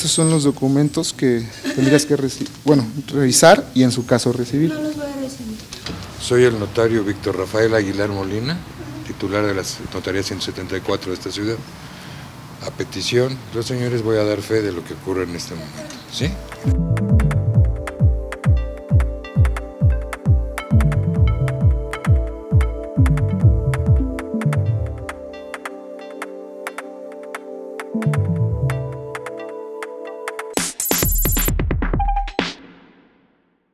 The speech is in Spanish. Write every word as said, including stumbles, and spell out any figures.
estos son los documentos que tendrías que bueno, revisar y en su caso recibir. No los voy a recibir. Soy el notario Víctor Rafael Aguilar Molina, titular de la notaría ciento setenta y cuatro de esta ciudad. A petición, los señores voy a dar fe de lo que ocurre en este momento, ¿sí?